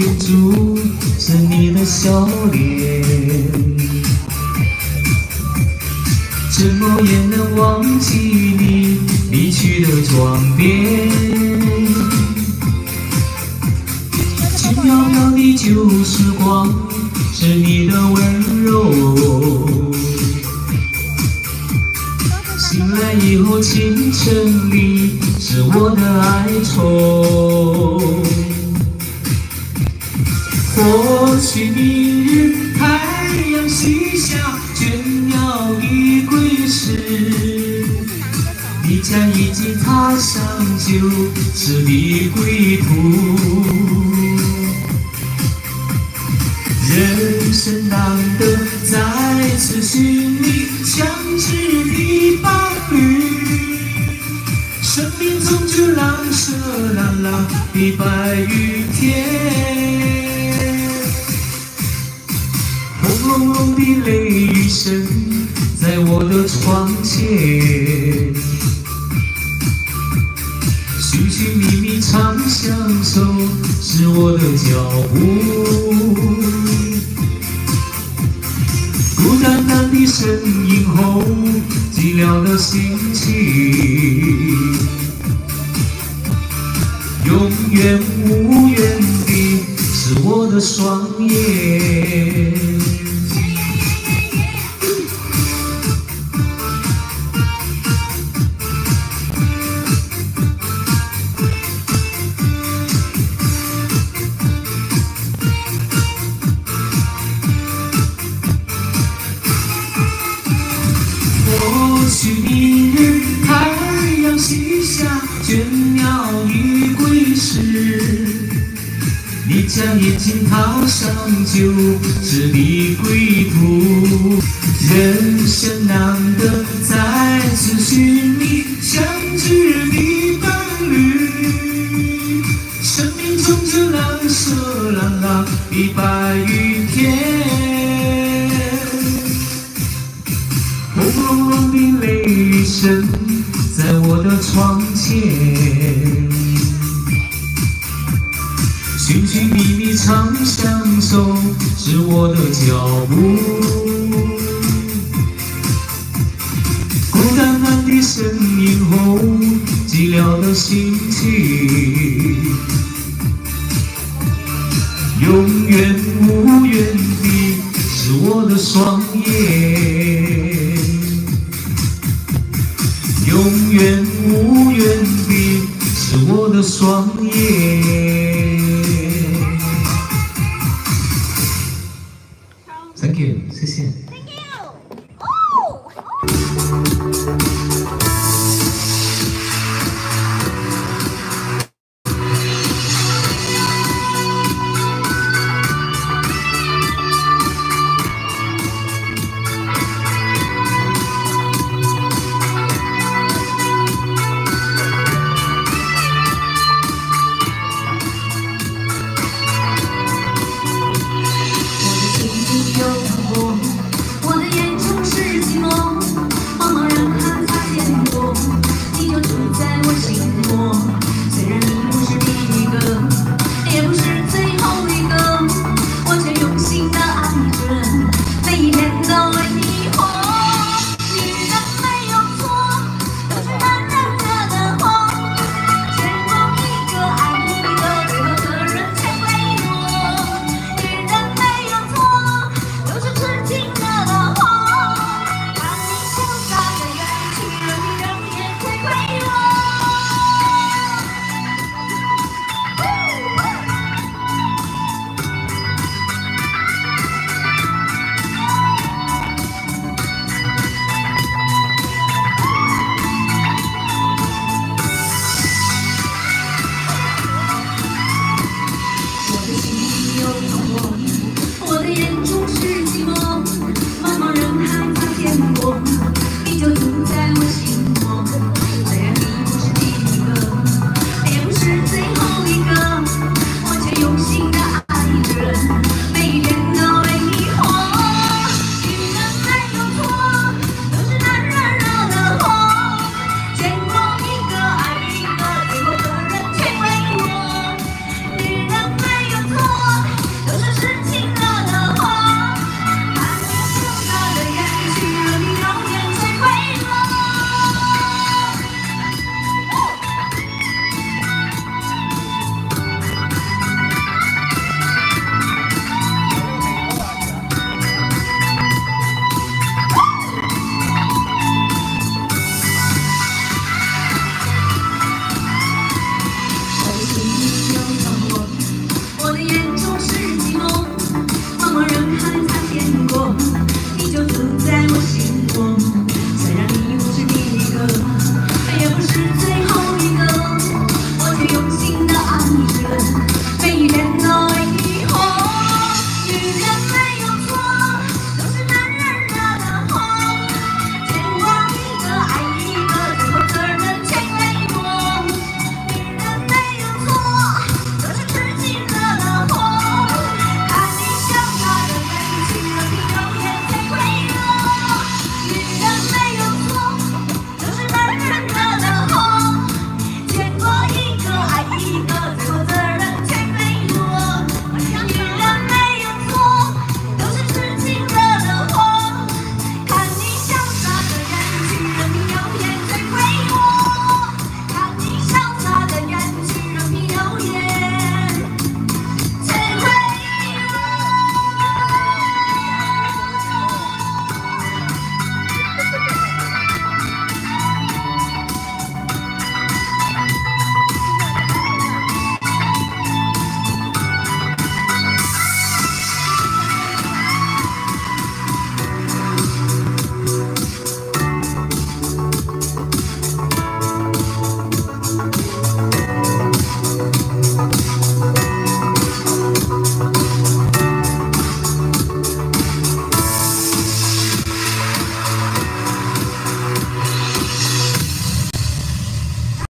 住是你的笑脸，怎么也能忘记你离去的装点。轻飘飘的旧时光，是你的温柔。醒来以后，清晨里是我的哀愁。或许明日太阳西下，倦鸟已归时，你家已经踏上旧时的归途。人生难得再次寻觅相知的伴侣，生命中就浪射朗朗的白云天。轰隆隆的雷雨声在我的窗前，寻寻觅觅长相守是我的脚步。孤单单的身影后，寂寥的心情，永远无缘的是我的双眼。或许明日太阳西下，倦鸟已归时，你将眼睛踏上旧时的归途。人生难得再次寻觅相知的伴侣，生命中就浪射朗朗的白云天。轰隆隆的雷雨声在我的窗前，寻寻觅觅长相守是我的脚步。孤单单的身影后，寂寥的心情，永远无缘的是我的双眼。永远无缘的是我的双眼。